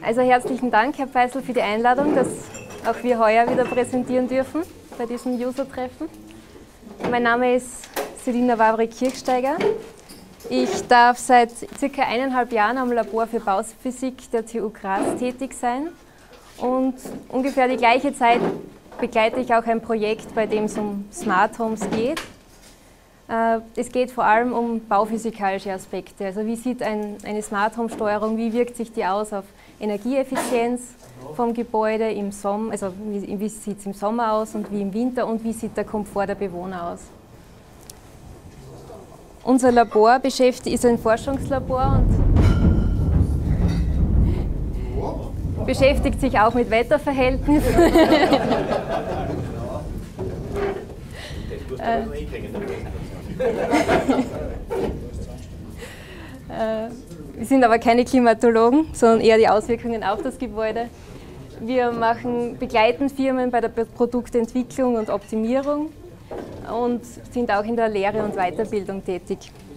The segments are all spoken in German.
Also herzlichen Dank, Herr Pfeissl, für die Einladung, dass auch wir heuer wieder präsentieren dürfen bei diesem User-Treffen. Mein Name ist Selina Wawrik-Kirchsteiger. Ich darf seit circa 1,5 Jahren am Labor für Bauphysik der TU Graz tätig sein und ungefähr die gleiche Zeit begleite ich auch ein Projekt, bei dem es um Smart Homes geht. Es geht vor allem um bauphysikalische Aspekte. Also wie sieht eine Smart Home Steuerung, wie wirkt sich die aus auf Energieeffizienz vom Gebäude im Sommer, also wie sieht es im Sommer aus und wie im Winter und wie sieht der Komfort der Bewohner aus. Unser Labor ist ein Forschungslabor und beschäftigt sich auch mit Wetterverhältnissen. Wir sind aber keine Klimatologen, sondern eher die Auswirkungen auf das Gebäude. Wir begleiten Firmen bei der Produktentwicklung und Optimierung und sind auch in der Lehre und Weiterbildung tätig.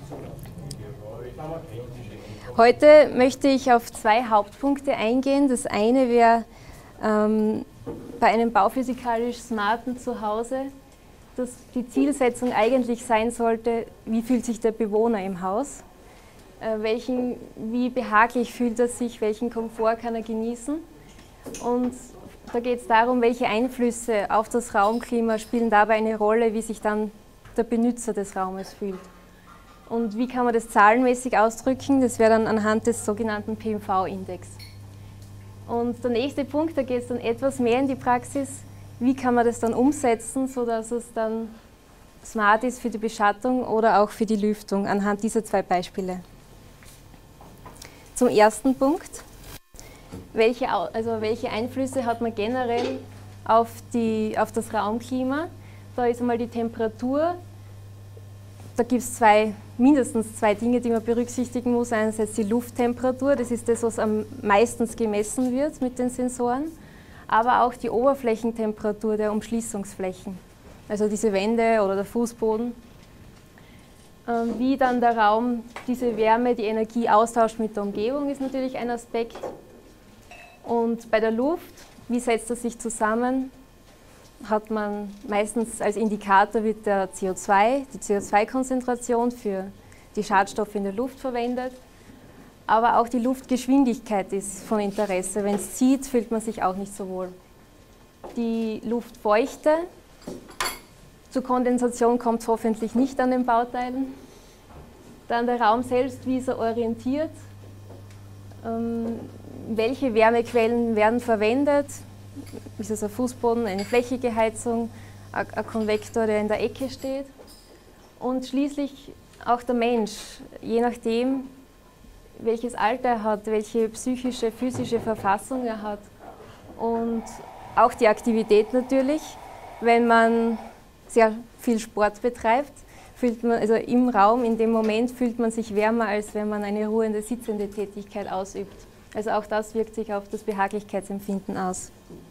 Heute möchte ich auf 2 Hauptpunkte eingehen. Das eine wäre bei einem bauphysikalisch smarten Zuhause, dass die Zielsetzung eigentlich sein sollte, wie fühlt sich der Bewohner im Haus, wie behaglich fühlt er sich, welchen Komfort kann er genießen. Und da geht es darum, welche Einflüsse auf das Raumklima spielen dabei eine Rolle, wie sich dann der Benutzer des Raumes fühlt. Und wie kann man das zahlenmäßig ausdrücken? Das wäre dann anhand des sogenannten PMV-Index. Und der nächste Punkt, da geht es dann etwas mehr in die Praxis. Wie kann man das dann umsetzen, sodass es dann smart ist für die Beschattung oder auch für die Lüftung, anhand dieser 2 Beispiele. Zum ersten Punkt. Welche Einflüsse hat man generell auf das Raumklima? Da ist einmal die Temperatur. Da gibt es mindestens zwei Dinge, die man berücksichtigen muss. Einerseits die Lufttemperatur, das ist das, was am meisten gemessen wird mit den Sensoren, aber auch die Oberflächentemperatur der Umschließungsflächen, also diese Wände oder der Fußboden. Wie dann der Raum diese Wärme, die Energie austauscht mit der Umgebung, ist natürlich ein Aspekt. Und bei der Luft, wie setzt das sich zusammen? Hat man meistens als Indikator wird die CO2-Konzentration für die Schadstoffe in der Luft verwendet. Aber auch die Luftgeschwindigkeit ist von Interesse. Wenn es zieht, fühlt man sich auch nicht so wohl. Die Luftfeuchte, zur Kondensation kommt es hoffentlich nicht an den Bauteilen. Dann der Raum selbst, wie ist er orientiert? Welche Wärmequellen werden verwendet? Ist es ein Fußboden, eine flächige Heizung, ein Konvektor, der in der Ecke steht? Und schließlich auch der Mensch, je nachdem, welches Alter er hat, welche psychische, physische Verfassung er hat. Und auch die Aktivität natürlich. Wenn man sehr viel Sport betreibt, also im Raum, in dem Moment fühlt man sich wärmer, als wenn man eine ruhende, sitzende Tätigkeit ausübt. Also auch das wirkt sich auf das Behaglichkeitsempfinden aus.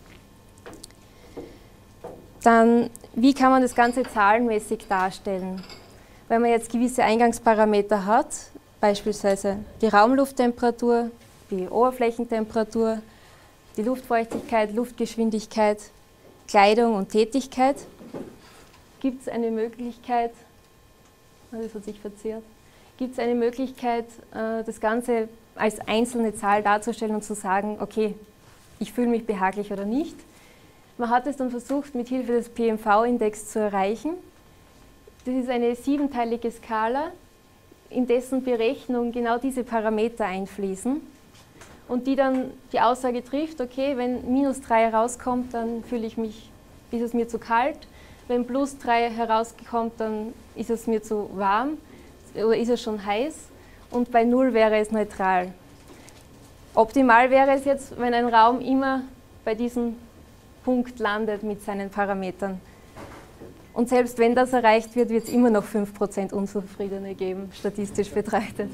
Dann, wie kann man das Ganze zahlenmäßig darstellen? Wenn man jetzt gewisse Eingangsparameter hat, beispielsweise die Raumlufttemperatur, die Oberflächentemperatur, die Luftfeuchtigkeit, Luftgeschwindigkeit, Kleidung und Tätigkeit, gibt es eine Möglichkeit, das hat sich verzerrt, gibt es eine Möglichkeit, das Ganze als einzelne Zahl darzustellen und zu sagen, okay, ich fühle mich behaglich oder nicht. Man hat es dann versucht, mit Hilfe des PMV-Index zu erreichen. Das ist eine 7-teilige Skala, in dessen Berechnung genau diese Parameter einfließen und die dann die Aussage trifft, okay, wenn -3 herauskommt, dann ist es mir zu kalt, wenn +3 herauskommt, dann ist es mir zu warm oder ist es schon heiß und bei 0 wäre es neutral. Optimal wäre es jetzt, wenn ein Raum immer bei diesem Punkt landet mit seinen Parametern. Und selbst wenn das erreicht wird, wird es immer noch 5% Unzufriedene geben, statistisch betrachtet.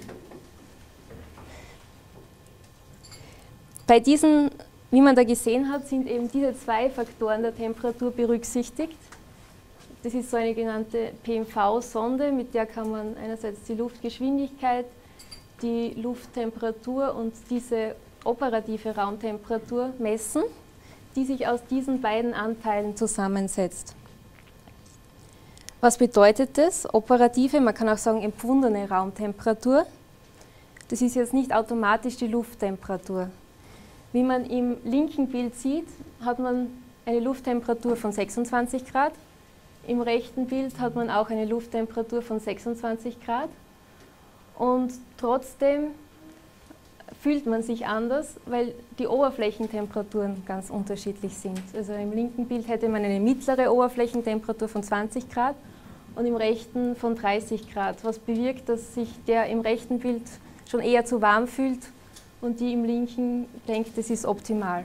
Bei diesen, wie man da gesehen hat, sind eben diese 2 Faktoren der Temperatur berücksichtigt. Das ist so eine genannte PMV-Sonde, mit der kann man einerseits die Luftgeschwindigkeit, die Lufttemperatur und diese operative Raumtemperatur messen, die sich aus diesen beiden Anteilen zusammensetzt. Was bedeutet das? Operative, man kann auch sagen empfundene Raumtemperatur. Das ist jetzt nicht automatisch die Lufttemperatur. Wie man im linken Bild sieht, hat man eine Lufttemperatur von 26 Grad. Im rechten Bild hat man auch eine Lufttemperatur von 26 Grad. Und trotzdem fühlt man sich anders, weil die Oberflächentemperaturen ganz unterschiedlich sind. Also im linken Bild hätte man eine mittlere Oberflächentemperatur von 20 Grad und im rechten von 30 Grad, was bewirkt, dass sich der im rechten Bild schon eher zu warm fühlt und die im linken denkt, das ist optimal.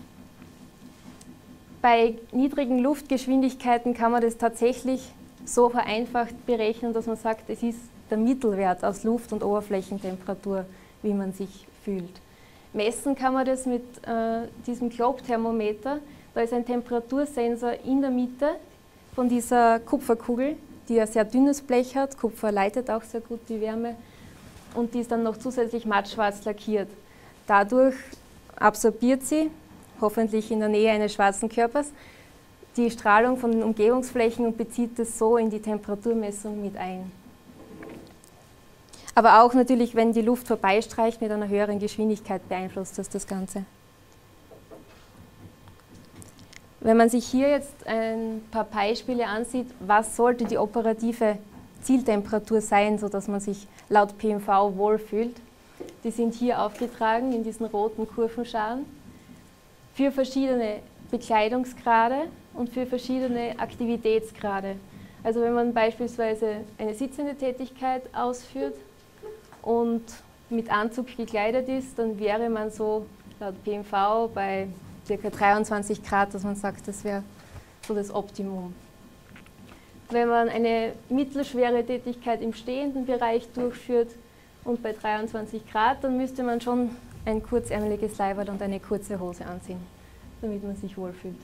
Bei niedrigen Luftgeschwindigkeiten kann man das tatsächlich so vereinfacht berechnen, dass man sagt, es ist der Mittelwert aus Luft- und Oberflächentemperatur, wie man sich fühlt. Messen kann man das mit diesem Globe-Thermometer. Da ist ein Temperatursensor in der Mitte von dieser Kupferkugel, die ein sehr dünnes Blech hat. Kupfer leitet auch sehr gut die Wärme und die ist dann noch zusätzlich mattschwarz lackiert. Dadurch absorbiert sie, hoffentlich in der Nähe eines schwarzen Körpers, die Strahlung von den Umgebungsflächen und bezieht das so in die Temperaturmessung mit ein. Aber auch natürlich, wenn die Luft vorbeistreicht, mit einer höheren Geschwindigkeit beeinflusst das Ganze. Wenn man sich hier jetzt ein paar Beispiele ansieht, was sollte die operative Zieltemperatur sein, sodass man sich laut PMV wohlfühlt, die sind hier aufgetragen in diesen roten Kurvenscharen für verschiedene Bekleidungsgrade und für verschiedene Aktivitätsgrade. Also wenn man beispielsweise eine sitzende Tätigkeit ausführt und mit Anzug gekleidet ist, dann wäre man so laut PMV bei ca. 23 Grad, dass man sagt, das wäre so das Optimum. Wenn man eine mittelschwere Tätigkeit im stehenden Bereich durchführt und bei 23 Grad, dann müsste man schon ein kurzärmeliges Leiberl und eine kurze Hose anziehen, damit man sich wohlfühlt.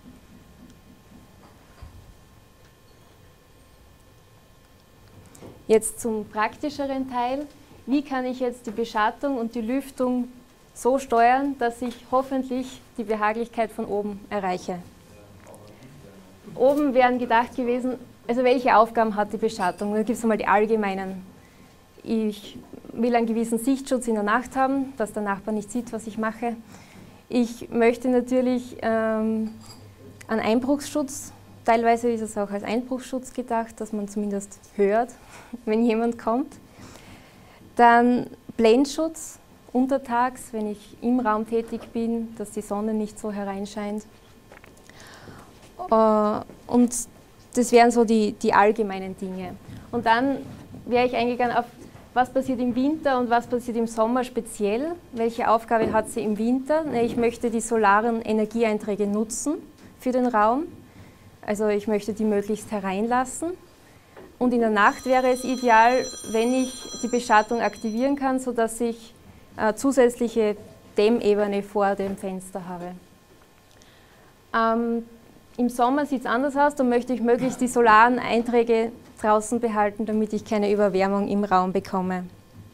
Jetzt zum praktischeren Teil. Wie kann ich jetzt die Beschattung und die Lüftung so steuern, dass ich hoffentlich die Behaglichkeit von oben erreiche? Oben wären gedacht gewesen, also welche Aufgaben hat die Beschattung? Da gibt es einmal die allgemeinen. Ich will einen gewissen Sichtschutz in der Nacht haben, dass der Nachbar nicht sieht, was ich mache. Ich möchte natürlich einen Einbruchsschutz. Teilweise ist es auch als Einbruchsschutz gedacht, dass man zumindest hört, wenn jemand kommt. Dann Blendschutz untertags, wenn ich im Raum tätig bin, dass die Sonne nicht so hereinscheint. Und das wären so die allgemeinen Dinge. Und dann wäre ich eingegangen auf, was passiert im Winter und was passiert im Sommer speziell. Welche Aufgabe hat sie im Winter? Ich möchte die solaren Energieeinträge nutzen für den Raum. Also ich möchte die möglichst hereinlassen. Und in der Nacht wäre es ideal, wenn ich die Beschattung aktivieren kann, sodass ich zusätzliche Dämmebene vor dem Fenster habe. Im Sommer sieht es anders aus, da möchte ich möglichst die solaren Einträge draußen behalten, damit ich keine Überwärmung im Raum bekomme.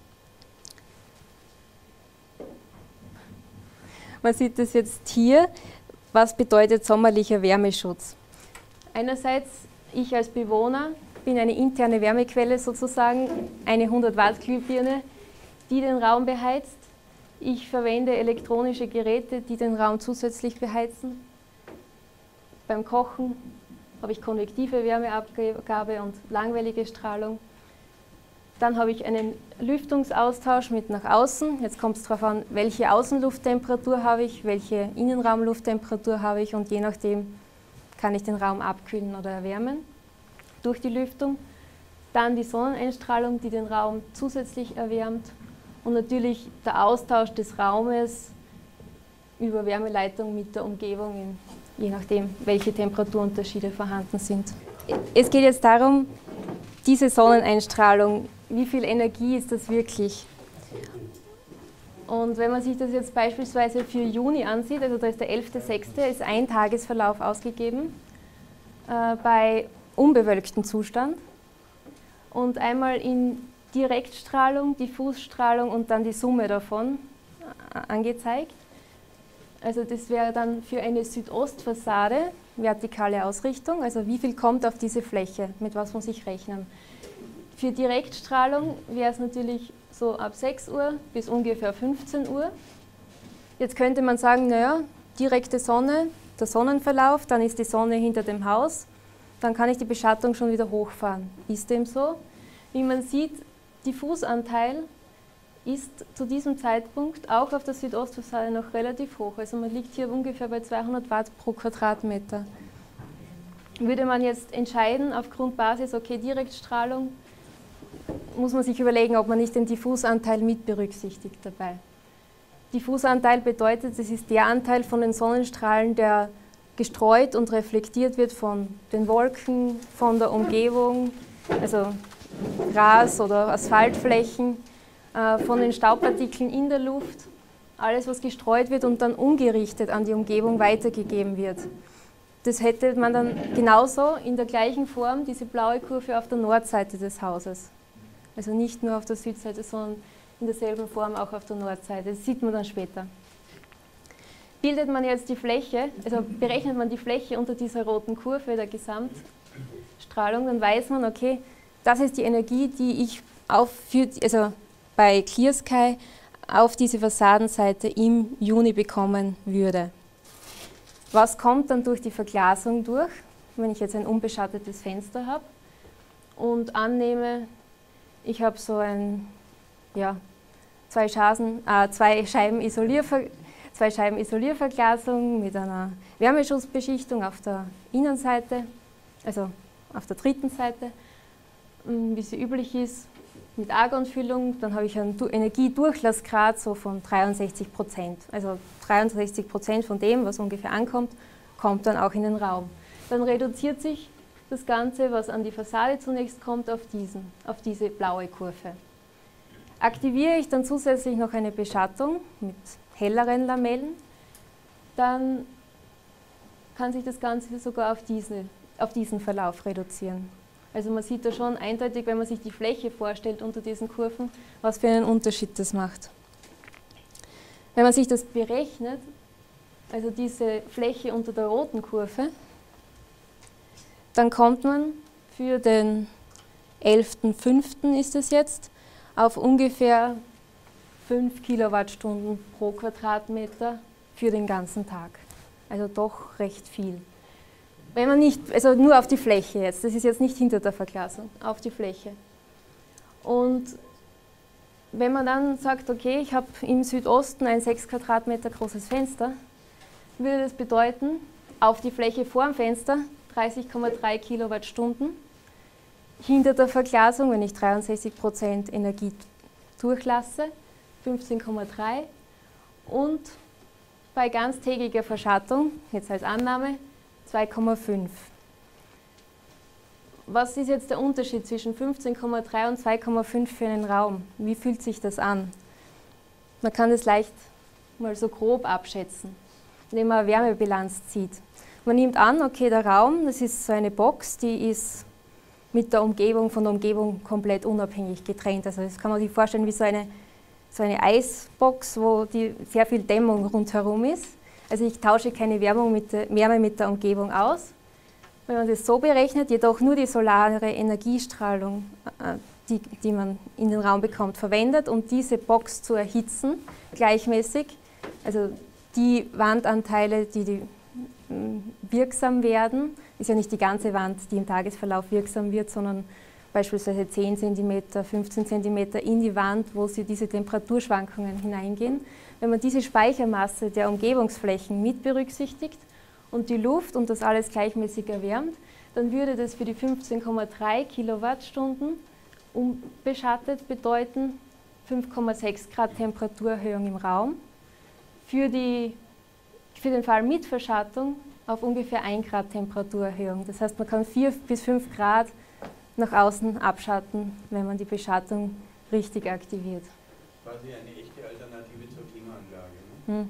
Man sieht das jetzt hier. Was bedeutet sommerlicher Wärmeschutz? Einerseits, ich als Bewohner bin eine interne Wärmequelle sozusagen, eine 100 Watt Glühbirne, die den Raum beheizt. Ich verwende elektronische Geräte, die den Raum zusätzlich beheizen. Beim Kochen habe ich konvektive Wärmeabgabe und langwellige Strahlung. Dann habe ich einen Lüftungsaustausch mit nach außen. Jetzt kommt es darauf an, welche Außenlufttemperatur habe ich, welche Innenraumlufttemperatur habe ich und je nachdem kann ich den Raum abkühlen oder erwärmen durch die Lüftung. Dann die Sonneneinstrahlung, die den Raum zusätzlich erwärmt und natürlich der Austausch des Raumes über Wärmeleitung mit der Umgebung, je nachdem, welche Temperaturunterschiede vorhanden sind. Es geht jetzt darum, diese Sonneneinstrahlung, wie viel Energie ist das wirklich? Und wenn man sich das jetzt beispielsweise für Juni ansieht, also da ist der 11.06., ist ein Tagesverlauf ausgegeben bei unbewölktem Zustand und einmal in Direktstrahlung, Diffusstrahlung und dann die Summe davon angezeigt. Also das wäre dann für eine Südostfassade vertikale Ausrichtung, also wie viel kommt auf diese Fläche, mit was muss ich rechnen. Für Direktstrahlung wäre es natürlich so ab 6 Uhr bis ungefähr 15 Uhr. Jetzt könnte man sagen, naja, direkte Sonne, der Sonnenverlauf, dann ist die Sonne hinter dem Haus, dann kann ich die Beschattung schon wieder hochfahren. Ist dem so? Wie man sieht, Diffusanteil ist zu diesem Zeitpunkt auch auf der Südostfassade noch relativ hoch. Also man liegt hier ungefähr bei 200 Watt pro Quadratmeter. Würde man jetzt entscheiden, auf Grundbasis, okay, Direktstrahlung, muss man sich überlegen, ob man nicht den Diffusanteil mit berücksichtigt dabei. Diffusanteil bedeutet, das ist der Anteil von den Sonnenstrahlen, der gestreut und reflektiert wird von den Wolken, von der Umgebung, also Gras oder Asphaltflächen, von den Staubpartikeln in der Luft, alles was gestreut wird und dann ungerichtet an die Umgebung weitergegeben wird. Das hätte man dann genauso in der gleichen Form, diese blaue Kurve auf der Nordseite des Hauses. Also nicht nur auf der Südseite, sondern in derselben Form auch auf der Nordseite. Das sieht man dann später. Bildet man jetzt die Fläche, also berechnet man die Fläche unter dieser roten Kurve der Gesamtstrahlung, dann weiß man, okay, das ist die Energie, die ich bei Clear Sky auf diese Fassadenseite im Juni bekommen würde. Was kommt dann durch die Verglasung durch, wenn ich jetzt ein unbeschattetes Fenster habe und annehme, ich habe so ein, ja, zwei Scheiben Isolierverglasung mit einer Wärmeschutzbeschichtung auf der Innenseite, also auf der dritten Seite, wie sie üblich ist, mit Argonfüllung. Dann habe ich einen Energiedurchlassgrad so von 63%. Also 63% von dem, was ungefähr ankommt, kommt dann auch in den Raum. Dann reduziert sich das Ganze, was an die Fassade zunächst kommt, auf diese blaue Kurve. Aktiviere ich dann zusätzlich noch eine Beschattung mit helleren Lamellen, dann kann sich das Ganze sogar auf diesen Verlauf reduzieren. Also man sieht da schon eindeutig, wenn man sich die Fläche vorstellt unter diesen Kurven, was für einen Unterschied das macht. Wenn man sich das berechnet, also diese Fläche unter der roten Kurve, dann kommt man für den 11.05. ist es jetzt, auf ungefähr 5 Kilowattstunden pro Quadratmeter für den ganzen Tag. Also doch recht viel. Wenn man nicht, also nur auf die Fläche jetzt, das ist jetzt nicht hinter der Verglasung, auf die Fläche. Und wenn man dann sagt, okay, ich habe im Südosten ein 6 Quadratmeter großes Fenster, würde das bedeuten, auf die Fläche vor dem Fenster 30,3 Kilowattstunden, hinter der Verglasung, wenn ich 63% Energie durchlasse, 15,3 und bei ganztägiger Verschattung, jetzt als Annahme, 2,5. Was ist jetzt der Unterschied zwischen 15,3 und 2,5 für einen Raum? Wie fühlt sich das an? Man kann das leicht mal so grob abschätzen, indem man eine Wärmebilanz zieht. Man nimmt an, okay, der Raum, das ist so eine Box, die ist mit der Umgebung, von der Umgebung komplett unabhängig getrennt. Also das kann man sich vorstellen wie so eine Eisbox, wo sehr viel Dämmung rundherum ist. Also ich tausche keine Wärme mit der Umgebung aus. Wenn man das so berechnet, jedoch nur die solare Energiestrahlung, die man in den Raum bekommt, verwendet, um diese Box zu erhitzen, gleichmäßig. Also die Wandanteile, die wirksam werden, ist ja nicht die ganze Wand, die im Tagesverlauf wirksam wird, sondern beispielsweise 10 cm, 15 cm in die Wand, wo sie diese Temperaturschwankungen hineingehen. Wenn man diese Speichermasse der Umgebungsflächen mit berücksichtigt und die Luft und das alles gleichmäßig erwärmt, dann würde das für die 15,3 Kilowattstunden unbeschattet bedeuten 5,6 Grad Temperaturerhöhung im Raum. Für den Fall mit Verschattung auf ungefähr 1 Grad Temperaturerhöhung. Das heißt, man kann 4 bis 5 Grad nach außen abschatten, wenn man die Beschattung richtig aktiviert. Quasi eine echte Alternative zur Klimaanlage. Ne?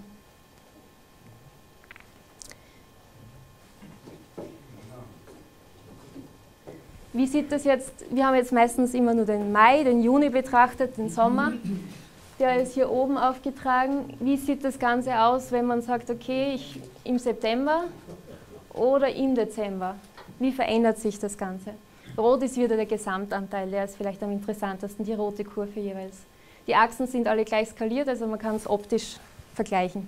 Wie sieht das jetzt? Wir haben jetzt meistens immer nur den Mai, den Juni betrachtet, den Sommer. Der ist hier oben aufgetragen. Wie sieht das Ganze aus, wenn man sagt, okay, im September oder im Dezember? Wie verändert sich das Ganze? Rot ist wieder der Gesamtanteil, der ist vielleicht am interessantesten, die rote Kurve jeweils. Die Achsen sind alle gleich skaliert, also man kann es optisch vergleichen.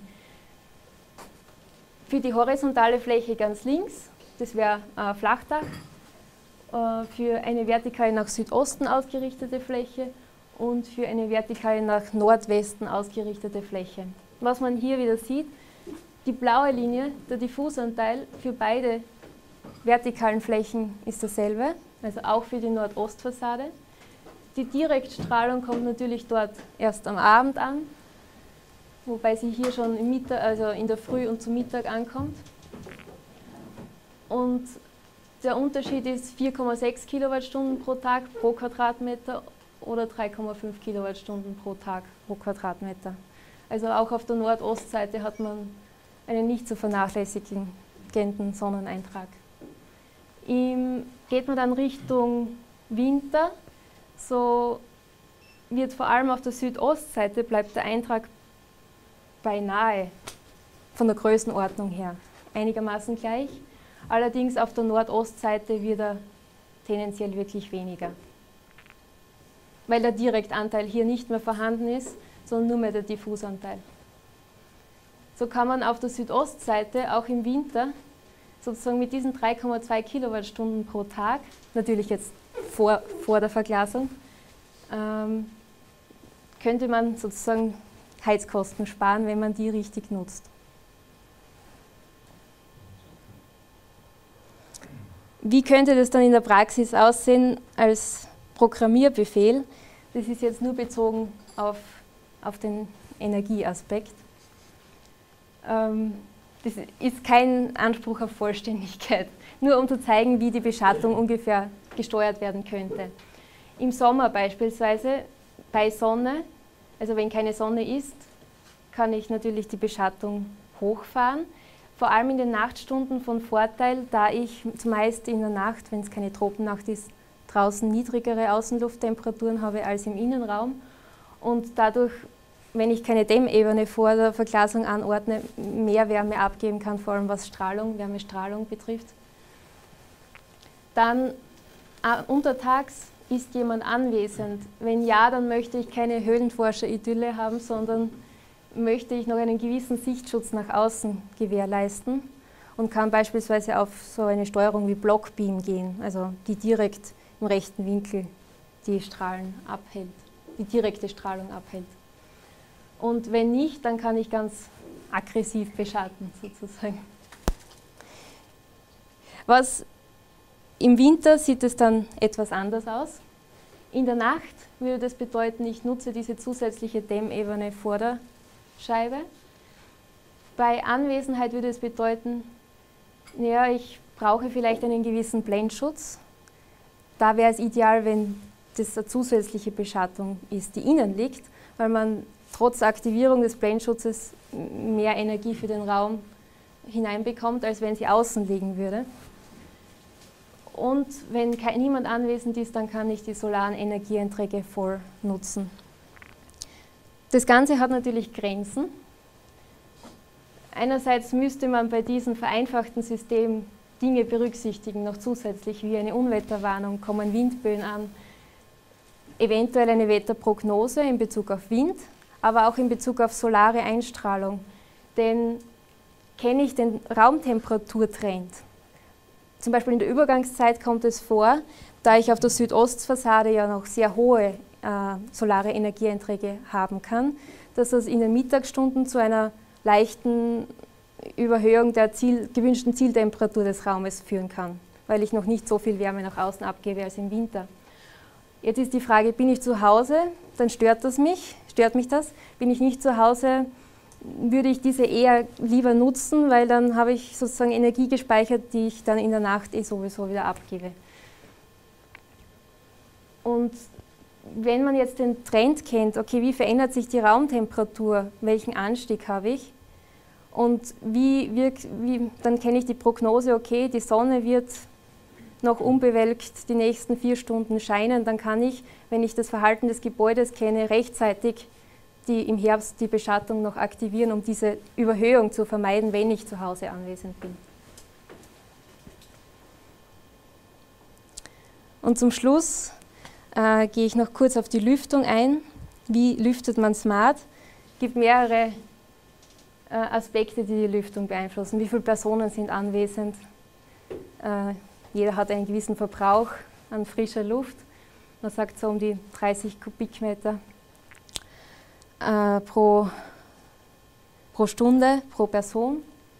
Für die horizontale Fläche ganz links, das wäre Flachdach, für eine vertikal nach Südosten ausgerichtete Fläche und für eine vertikal nach Nordwesten ausgerichtete Fläche. Was man hier wieder sieht, die blaue Linie, der Diffusanteil für beide vertikalen Flächen ist dasselbe, also auch für die Nordostfassade. Die Direktstrahlung kommt natürlich dort erst am Abend an, wobei sie hier schon im Mittag, also in der Früh und zum Mittag ankommt. Und der Unterschied ist 4,6 Kilowattstunden pro Tag pro Quadratmeter oder 3,5 Kilowattstunden pro Tag pro Quadratmeter. Also auch auf der Nordostseite hat man einen nicht zu vernachlässigenden Sonneneintrag. Geht man dann Richtung Winter, so wird vor allem auf der Südostseite bleibt der Eintrag beinahe von der Größenordnung her einigermaßen gleich. Allerdings auf der Nordostseite wird er tendenziell wirklich weniger, weil der Direktanteil hier nicht mehr vorhanden ist, sondern nur mehr der Diffusanteil. So kann man auf der Südostseite auch im Winter sozusagen mit diesen 3,2 Kilowattstunden pro Tag, natürlich jetzt vor der Verglasung, könnte man sozusagen Heizkosten sparen, wenn man die richtig nutzt. Wie könnte das dann in der Praxis aussehen als Programmierbefehl? Das ist jetzt nur bezogen auf den Energieaspekt. Das ist kein Anspruch auf Vollständigkeit, nur um zu zeigen, wie die Beschattung ungefähr gesteuert werden könnte. Im Sommer beispielsweise bei Sonne, also wenn keine Sonne ist, kann ich natürlich die Beschattung hochfahren. Vor allem in den Nachtstunden von Vorteil, da ich zumeist in der Nacht, wenn es keine Tropennacht ist, draußen niedrigere Außenlufttemperaturen habe als im Innenraum und dadurch, wenn ich keine Dämmebene vor der Verglasung anordne, mehr Wärme abgeben kann, vor allem was Wärmestrahlung betrifft. Dann untertags ist jemand anwesend. Wenn ja, dann möchte ich keine Höhlenforscher-Idylle haben, sondern möchte ich noch einen gewissen Sichtschutz nach außen gewährleisten und kann beispielsweise auf so eine Steuerung wie Blockbeam gehen, also die direkt im rechten Winkel die Strahlen abhält, die direkte Strahlung abhält. Und wenn nicht, dann kann ich ganz aggressiv beschatten sozusagen. Im Winter sieht es dann etwas anders aus. In der Nacht würde das bedeuten, ich nutze diese zusätzliche Dämmebene vor der Scheibe. Bei Anwesenheit würde es bedeuten, ja, ich brauche vielleicht einen gewissen Blendschutz. Da wäre es ideal, wenn das eine zusätzliche Beschattung ist, die innen liegt, weil man trotz Aktivierung des Blendschutzes mehr Energie für den Raum hineinbekommt, als wenn sie außen liegen würde. Und wenn niemand anwesend ist, dann kann ich die solaren Energieeinträge voll nutzen. Das Ganze hat natürlich Grenzen. Einerseits müsste man bei diesem vereinfachten System Dinge berücksichtigen, noch zusätzlich wie eine Unwetterwarnung, kommen Windböen an, eventuell eine Wetterprognose in Bezug auf Wind, aber auch in Bezug auf solare Einstrahlung. Denn kenne ich den Raumtemperaturtrend? Zum Beispiel in der Übergangszeit kommt es vor, da ich auf der Südostfassade ja noch sehr hohe solare Energieeinträge haben kann, dass es in den Mittagsstunden zu einer leichten Überhöhung der gewünschten Zieltemperatur des Raumes führen kann, weil ich noch nicht so viel Wärme nach außen abgebe als im Winter. Jetzt ist die Frage, bin ich zu Hause, dann stört mich das. Bin ich nicht zu Hause, würde ich diese eher lieber nutzen, weil dann habe ich sozusagen Energie gespeichert, die ich dann in der Nacht sowieso wieder abgebe. Und wenn man jetzt den Trend kennt, okay, wie verändert sich die Raumtemperatur, welchen Anstieg habe ich und dann kenne ich die Prognose, okay, die Sonne wird noch unbewölkt die nächsten 4 Stunden scheinen, dann kann ich, wenn ich das Verhalten des Gebäudes kenne, rechtzeitig die im Herbst die Beschattung noch aktivieren, um diese Überhöhung zu vermeiden, wenn ich zu Hause anwesend bin. Und zum Schluss gehe ich noch kurz auf die Lüftung ein. Wie lüftet man smart? Es gibt mehrere Aspekte, die die Lüftung beeinflussen. Wie viele Personen sind anwesend? Jeder hat einen gewissen Verbrauch an frischer Luft. Man sagt so um die 30 Kubikmeter pro Stunde, pro Person.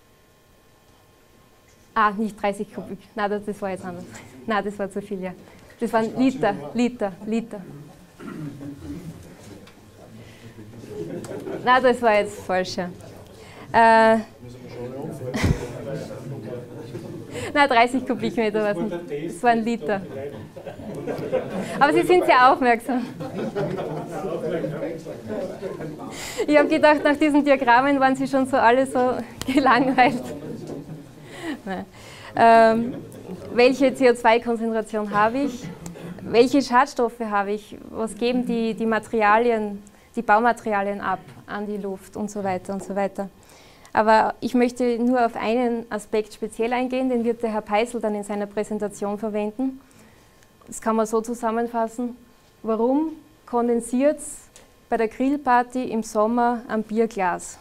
Nicht 30 Kubik. Nein, das war jetzt anders. Nein, das war zu viel, ja. Das waren Liter. Nein, das war jetzt falsch, ja. Nein, 30 Kubikmeter war es nicht. Das waren Liter. Aber Sie sind sehr aufmerksam. Ich habe gedacht, nach diesen Diagrammen waren Sie schon so alle so gelangweilt. Welche CO2-Konzentration habe ich? Welche Schadstoffe habe ich? Was geben die Materialien, die Baumaterialien ab an die Luft und so weiter und so weiter. Aber ich möchte nur auf einen Aspekt speziell eingehen, den wird der Herr Peisel dann in seiner Präsentation verwenden. Das kann man so zusammenfassen. Warum kondensiert es bei der Grillparty im Sommer am Bierglas?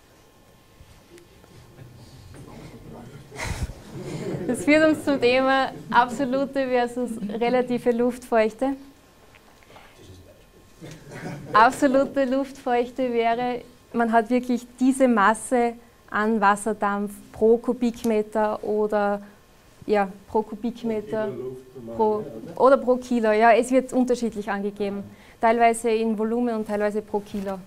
Das führt uns zum Thema absolute versus relative Luftfeuchte. Absolute Luftfeuchte wäre, man hat wirklich diese Masse an Wasserdampf pro Kubikmeter oder ja, pro Kubikmeter oder pro Kilo. Ja, es wird unterschiedlich angegeben, teilweise in Volumen und teilweise pro Kilo.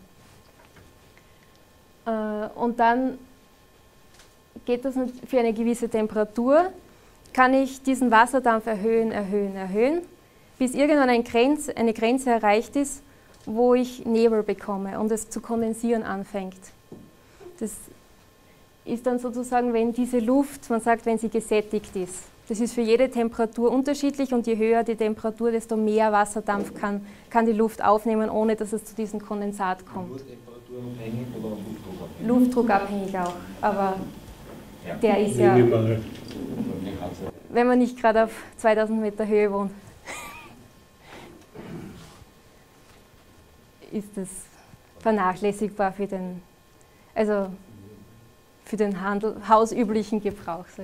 Und dann geht das für eine gewisse Temperatur, kann ich diesen Wasserdampf erhöhen, bis irgendwann eine Grenze erreicht ist, wo ich Nebel bekomme und es zu kondensieren anfängt. Das ist dann sozusagen, wenn diese Luft, man sagt, wenn sie gesättigt ist. Das ist für jede Temperatur unterschiedlich und je höher die Temperatur, desto mehr Wasserdampf kann die Luft aufnehmen, ohne dass es zu diesem Kondensat kommt. Nur temperaturabhängig oder luftdruckabhängig? Luftdruckabhängig auch, aber der ist ja, wenn man nicht gerade auf 2000 Meter Höhe wohnt, ist das vernachlässigbar für den, hausüblichen Gebrauch. Sage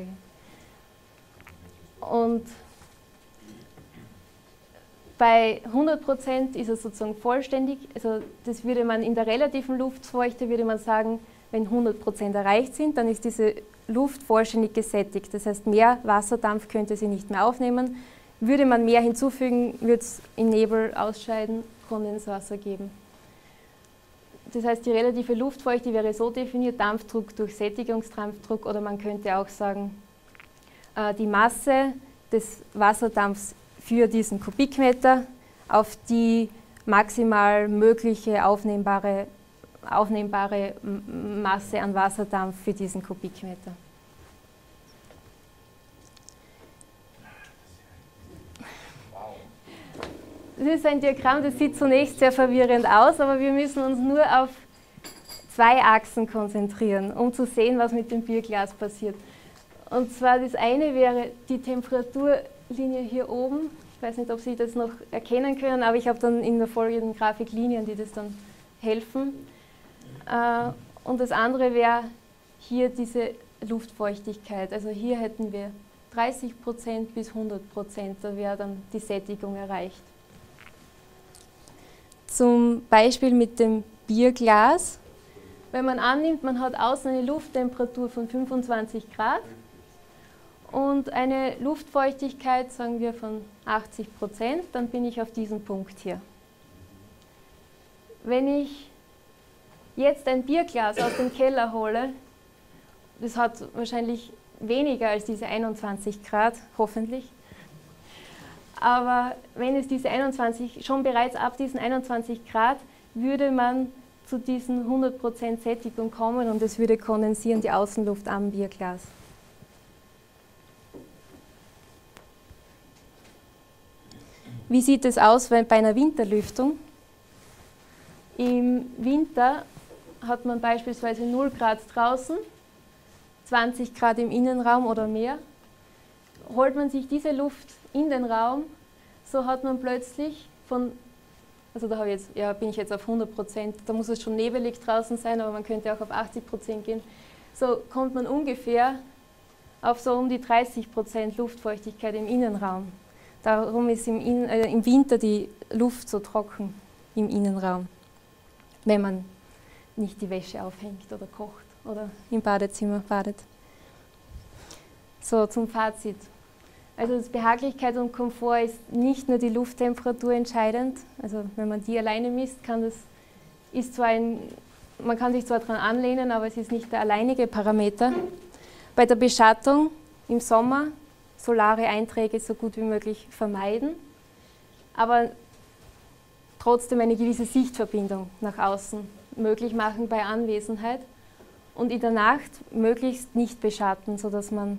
ich. Und bei 100% ist es sozusagen vollständig, also das würde man in der relativen Luftfeuchte, würde man sagen, wenn 100% erreicht sind, dann ist diese Luft vollständig gesättigt. Das heißt, mehr Wasserdampf könnte sie nicht mehr aufnehmen. Würde man mehr hinzufügen, würde es in Nebel ausscheiden, Kondenswasser geben. Das heißt, die relative Luftfeuchte wäre so definiert, Dampfdruck durch Sättigungsdampfdruck, oder man könnte auch sagen, die Masse des Wasserdampfs für diesen Kubikmeter auf die maximal mögliche aufnehmbare Masse an Wasserdampf für diesen Kubikmeter. Das ist ein Diagramm, das sieht zunächst sehr verwirrend aus, aber wir müssen uns nur auf zwei Achsen konzentrieren, um zu sehen, was mit dem Bierglas passiert. Und zwar das eine wäre die Temperaturlinie hier oben. Ich weiß nicht, ob Sie das noch erkennen können, aber ich habe dann in der folgenden Grafik Linien, die das dann helfen. Und das andere wäre hier diese Luftfeuchtigkeit. Also hier hätten wir 30% bis 100%, da wäre dann die Sättigung erreicht. Zum Beispiel mit dem Bierglas. Wenn man annimmt, man hat außen eine Lufttemperatur von 25 Grad und eine Luftfeuchtigkeit, sagen wir, von 80%, dann bin ich auf diesem Punkt hier. Wenn ich jetzt ein Bierglas aus dem Keller hole, das hat wahrscheinlich weniger als diese 21 Grad, hoffentlich. Aber wenn es diese 21, schon bereits ab diesen 21 Grad, würde man zu diesen 100% Sättigung kommen und es würde kondensieren, die Außenluft am Bierglas. Wie sieht es aus bei einer Winterlüftung? Im Winter hat man beispielsweise 0 Grad draußen, 20 Grad im Innenraum oder mehr. Holt man sich diese Luft in den Raum, so hat man plötzlich von, also da bin ich jetzt auf 100%, da muss es schon nebelig draußen sein, aber man könnte auch auf 80% gehen. So kommt man ungefähr auf so um die 30% Luftfeuchtigkeit im Innenraum. Darum ist im Winter die Luft so trocken im Innenraum, wenn man nicht die Wäsche aufhängt oder kocht oder im Badezimmer badet. So, zum Fazit. Also Behaglichkeit und Komfort ist nicht nur die Lufttemperatur entscheidend. Also wenn man die alleine misst, man kann sich zwar daran anlehnen, aber es ist nicht der alleinige Parameter. Bei der Beschattung im Sommer solare Einträge so gut wie möglich vermeiden, aber trotzdem eine gewisse Sichtverbindung nach außen möglich machen bei Anwesenheit und in der Nacht möglichst nicht beschatten, sodass man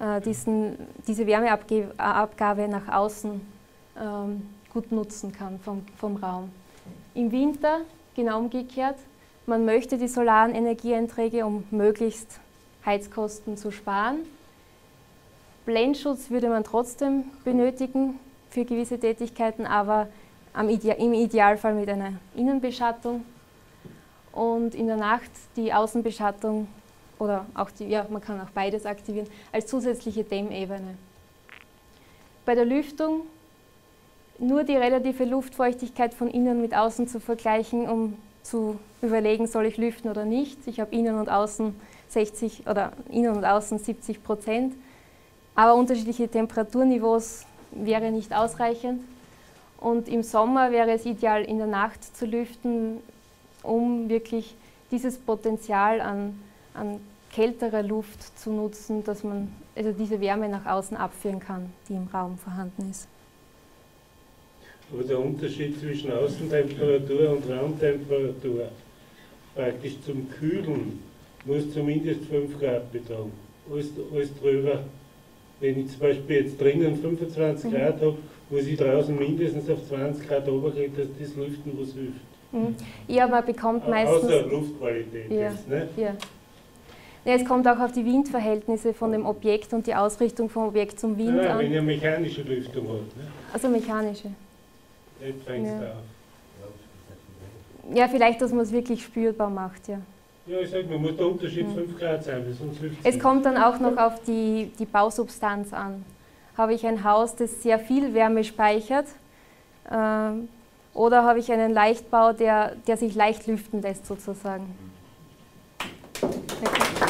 diese Wärmeabgabe nach außen gut nutzen kann vom Raum. Im Winter genau umgekehrt, man möchte die solaren Energieeinträge, um möglichst Heizkosten zu sparen. Blendschutz würde man trotzdem benötigen für gewisse Tätigkeiten, aber im Idealfall mit einer Innenbeschattung. Und in der Nacht die Außenbeschattung oder auch man kann auch beides aktivieren, als zusätzliche Dämmebene. Bei der Lüftung nur die relative Luftfeuchtigkeit von innen mit außen zu vergleichen, um zu überlegen, soll ich lüften oder nicht. Ich habe innen und außen 60 oder innen und außen 70%, aber unterschiedliche Temperaturniveaus wäre nicht ausreichend. Und im Sommer wäre es ideal, in der Nacht zu lüften, um wirklich dieses Potenzial an kälterer Luft zu nutzen, dass man also diese Wärme nach außen abführen kann, die im Raum vorhanden ist. Aber der Unterschied zwischen Außentemperatur und Raumtemperatur, praktisch zum Kühlen, muss zumindest 5 Grad betragen. Alles drüber. Wenn ich zum Beispiel jetzt drinnen 25 Grad habe, muss ich draußen mindestens auf 20 Grad runtergehen, dass das Lüften was hilft. Ja, man bekommt meistens... Außer Luftqualität jetzt, ne? Ja. Ja, es kommt auch auf die Windverhältnisse von dem Objekt und die Ausrichtung vom Objekt zum Wind an. Wenn ich eine mechanische Lüftung habe. Ne? Also mechanische. Jetzt fängt es auf. Ja, vielleicht, dass man es wirklich spürbar macht, ja. Ja, ich sage, man muss der Unterschied 5 Grad sein, sonst hilft es Es nicht. kommt dann auch noch auf die Bausubstanz an. Habe ich ein Haus, das sehr viel Wärme speichert, oder habe ich einen Leichtbau, der sich leicht lüften lässt, sozusagen. Okay.